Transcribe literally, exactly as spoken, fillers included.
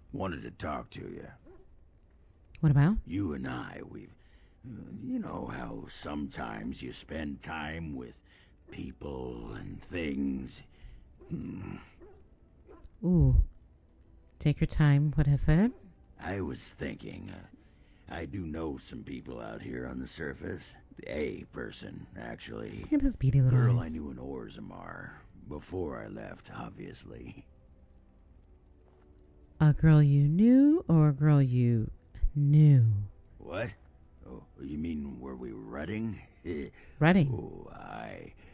Wanted to talk to you. What about? You and I, we've... You know how sometimes you spend time with people and things. Hmm. Ooh. Take your time. What is it? I was thinking, uh, I do know some people out here on the surface. A person, actually. Look at his beady little Girl eyes. I knew in Orzammar. Before I left, obviously. A girl you knew or a girl you knew? What? Oh, you mean were we rutting? Rutting. Oh, aye.